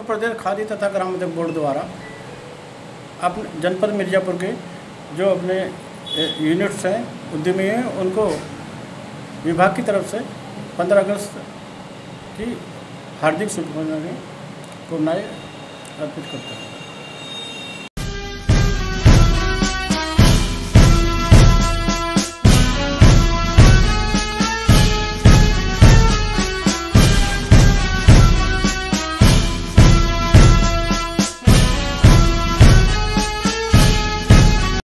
प्रदेश खादी तथा ग्रामोद्योग बोर्ड द्वारा अपने जनपद मिर्ज़ापुर के जो अपने यूनिट्स हैं, उद्यमी हैं, उनको विभाग की तरफ से 15 अगस्त की हार्दिक शुभकामनाएं अर्पित करता हूँ।